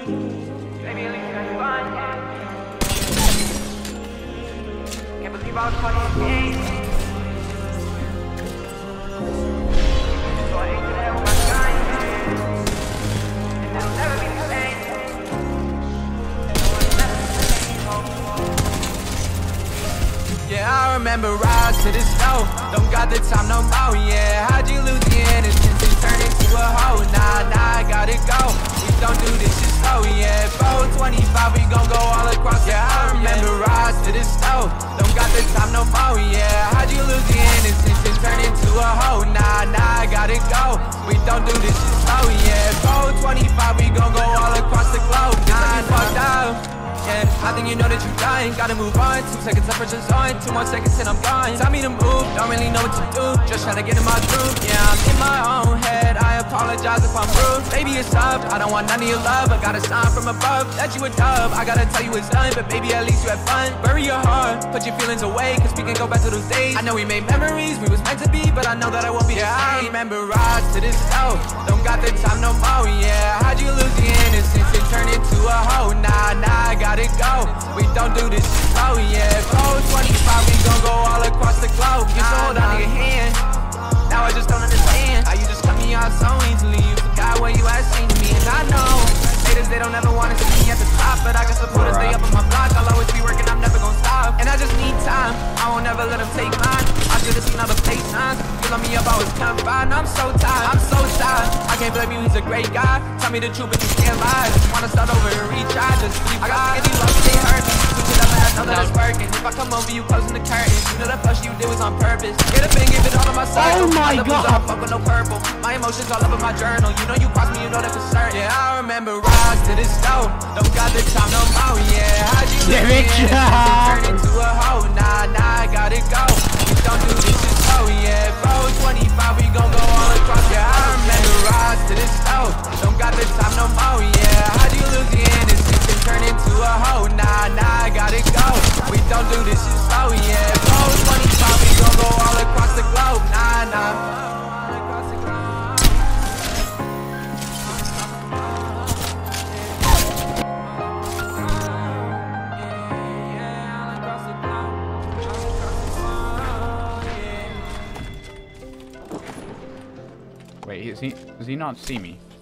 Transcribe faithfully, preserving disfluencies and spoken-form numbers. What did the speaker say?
Baby, at least you're fine, yeah. Can't believe I was caught in the game. So I ain't there with my gun, yeah. And it'll never be the same. No, it'll never be the same, oh. Yeah, I remember rides to the stove. Don't got the time no more, yeah. How'd you lose the innocence and turn into a hoe? Nah, nah, I gotta go. We don't do this shit slow, yeah. four twenty-five, we gon' go all across the yeah, I remember yeah. Rides to the stove. Don't got the time no more, yeah. How'd you lose the innocence and turn into a hoe? Nah, nah, I gotta go. We don't do this shit slow, yeah. four twenty-five, we gon' go all across the globe. Nah, nah, fucked up. Yeah, I think you know that you're dying. Gotta move on. Two seconds, temperature's on. Two more seconds and I'm gone. Tell me to move. Don't really know what to do. Just trying to get in my groove. Yeah, I'm in my own head. I apologize if I'm rude. Baby, it's up. I don't want none of your love. I got a sign from above that you a dub. I gotta tell you it's done, but baby, at least you had fun. Bury your heart. Put your feelings away, cause we can go back to those days. I know we made memories. We was meant to be, but I know that I won't be yeah, the same. I remember rides to this stove. Don't got the time no more. Yeah, how'd you lose the innocence and turn into a hoe? Nah, nah, I gotta go. We don't do this shit slow, yeah. four twenty-five, we gon' go all across the globe. You nah, hold nah. on to your hand. Now I just don't understand how you just cut me out so easily. You forgot what you had seen to me, and I know haters, they don't ever wanna see me at the top, but I can support to stay up on my block. I'll always be working, I'm never gonna stop. And I just need time. I won't ever let them take mine. I should've seen all the fake signs. You love me up, I was confined. I'm so tired, I'm so tired. I can't blame you, he's a great guy. Tell me the truth, but you can't lie. Just wanna start over and retry. Just keep I got skinny love, they hurt me. Switch it up and I know that it's working. If I come over, you closing the curtains. You know that flush you did was on purpose. Get up and give it all on my side. Oh my god. I fuck with no purple. My emotions all over my journal. You know you cross me, you know that for certain. Yeah, I remember rides to this stove. Don't got the time no more, yeah. How'd you lose it? Turn into a hoe. Nah, nah, I gotta go. We don't do this shit slow, yeah. four twenty-five, we gon' go all across. Yeah, I remember rides to this stove. Don't got the time no more, yeah. How'd you lose the innocence and turn into a hoe? Nah, nah, I gotta go. We don't do this shit slow, yeah. four twenty-five, we gon' go all across the globe. Nah, nah. Wait, is he, does he not see me?